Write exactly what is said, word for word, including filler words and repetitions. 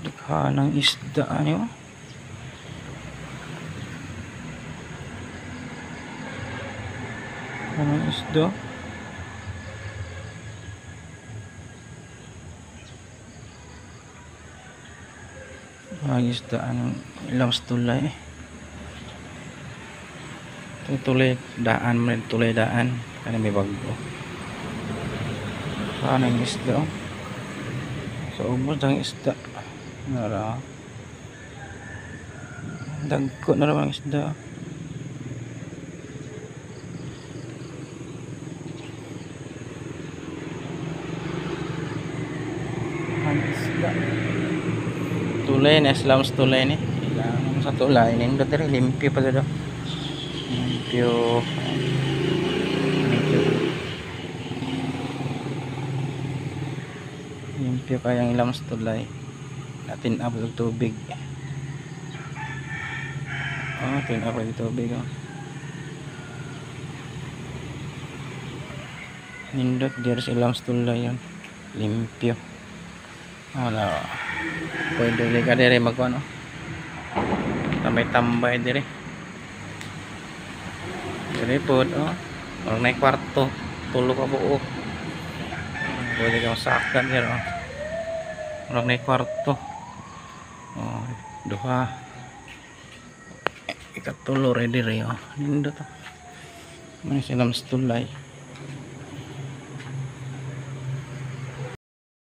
Daghanang isda nyo. Anong isda? Ang isda anong ilang tulay. Ito tulay daan, may tulay daan. Kaya may bago. Anong isda? So ubos ang isda. Nara. Dagko na naman ang isda. Ang isda. Tulay na Islam tulay ni. Ilang sa tulay ni ndo diri limpyo pa daw. Limpyo. Limpyo kayang ilang sa tulay. Natin abot og tubig. Oh, tin abot og tubig oh. Nindot diri sa ilang sa tulay yon. Limpyo. Wala. Pwede dili ka diri magkuno. Tambay-tambay diri. Diri pod oh. Ang nay kwarto, tulo ka buok. Pwede ka masakan diri oh. Ang nay kwarto. Oh, duha. Ikatulo ready diri oh. Nindot. May silang tulay.